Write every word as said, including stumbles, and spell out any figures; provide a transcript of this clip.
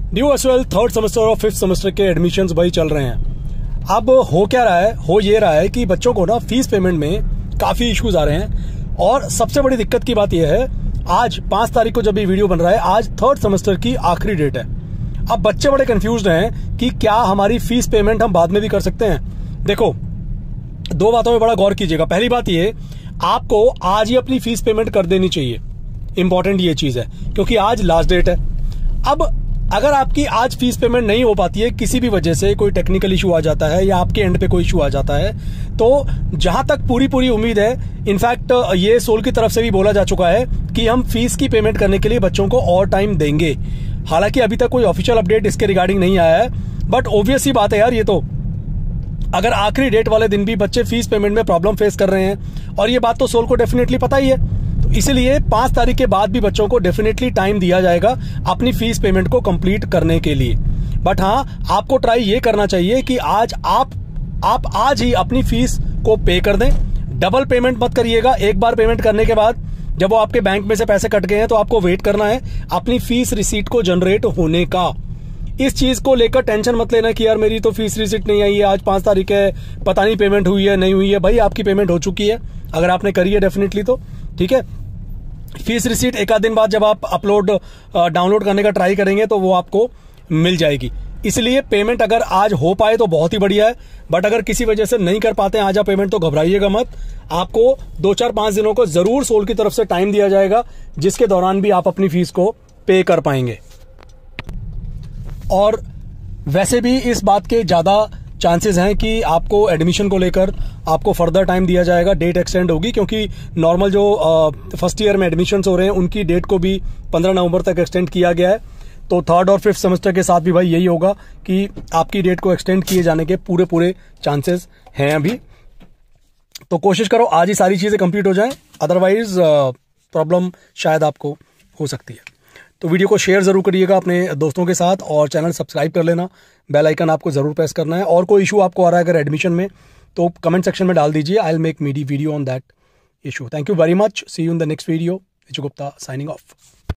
Due as well third semester और fifth semester के एडमिशन्स भाई चल रहे हैं। अब हो क्या रहा है, हो ये रहा है कि बच्चों को ना फीस पेमेंट में काफी इश्यूज आ रहे हैं। और सबसे बड़ी दिक्कत की बात यह है, आज पांच तारीख को जब ये वीडियो बन रहा है, आज थर्ड सेमेस्टर की आखिरी डेट है। अब बच्चे बड़े कंफ्यूज्ड हैं कि क्या हमारी फीस पेमेंट हम बाद में भी कर सकते हैं। देखो, दो बातों में बड़ा गौर कीजिएगा। पहली बात ये, आपको आज ही अपनी फीस पेमेंट कर देनी चाहिए। इंपॉर्टेंट ये चीज है, क्योंकि आज लास्ट डेट है। अब अगर आपकी आज फीस पेमेंट नहीं हो पाती है, किसी भी वजह से कोई टेक्निकल इशू आ जाता है या आपके एंड पे कोई इशू आ जाता है, तो जहां तक पूरी पूरी उम्मीद है, इनफैक्ट ये सोल की तरफ से भी बोला जा चुका है कि हम फीस की पेमेंट करने के लिए बच्चों को और टाइम देंगे। हालांकि अभी तक कोई ऑफिशियल अपडेट इसके रिगार्डिंग नहीं आया है, बट ऑब्वियस ही बात है यार, ये तो अगर आखिरी डेट वाले दिन भी बच्चे फीस पेमेंट में प्रॉब्लम फेस कर रहे हैं, और ये बात तो सोल को डेफिनेटली पता ही है, तो इसलिए पांच तारीख के बाद भी बच्चों को डेफिनेटली टाइम दिया जाएगा अपनी फीस पेमेंट को कंप्लीट करने के लिए। बट हाँ, आपको ट्राई ये करना चाहिए कि आज आप आप आज ही अपनी फीस को पे कर दें। डबल पेमेंट मत करिएगा। एक बार पेमेंट करने के बाद जब वो आपके बैंक में से पैसे कट गए हैं, तो आपको वेट करना है अपनी फीस रिसीट को जनरेट होने का। इस चीज को लेकर टेंशन मत लेना कि यार मेरी तो फीस रिसीट नहीं आई है, आज पांच तारीख है, पता नहीं पेमेंट हुई है नहीं हुई है। भाई आपकी पेमेंट हो चुकी है, अगर आपने करी है डेफिनेटली, तो ठीक है। फीस रिसीट एक आध दिन बाद जब आप अपलोड डाउनलोड करने का ट्राई करेंगे तो वो आपको मिल जाएगी। इसलिए पेमेंट अगर आज हो पाए तो बहुत ही बढ़िया है, बट अगर किसी वजह से नहीं कर पाते हैं आज आप पेमेंट, तो घबराइएगा मत। आपको दो चार पांच दिनों को जरूर सोल की तरफ से टाइम दिया जाएगा, जिसके दौरान भी आप अपनी फीस को पे कर पाएंगे। और वैसे भी इस बात के ज्यादा चांसेस हैं कि आपको एडमिशन को लेकर आपको फर्दर टाइम दिया जाएगा, डेट एक्सटेंड होगी, क्योंकि नॉर्मल जो फर्स्ट ईयर में एडमिशन हो रहे हैं उनकी डेट को भी पंद्रह नवंबर तक एक्सटेंड किया गया है। तो थर्ड और फिफ्थ सेमेस्टर के साथ भी भाई यही होगा कि आपकी डेट को एक्सटेंड किए जाने के पूरे पूरे चांसेस हैं अभी। तो कोशिश करो आज ही सारी चीजें कंप्लीट हो जाएं, अदरवाइज प्रॉब्लम शायद आपको हो सकती है। तो वीडियो को शेयर जरूर करिएगा अपने दोस्तों के साथ, और चैनल सब्सक्राइब कर लेना। बेल आइकन आपको जरूर प्रेस करना है। और कोई इशू आपको आ रहा है अगर एडमिशन में, तो कमेंट सेक्शन में डाल दीजिए। I will make media video on that issue. Thank you very much. See you in the next video. Vijay Gupta signing of.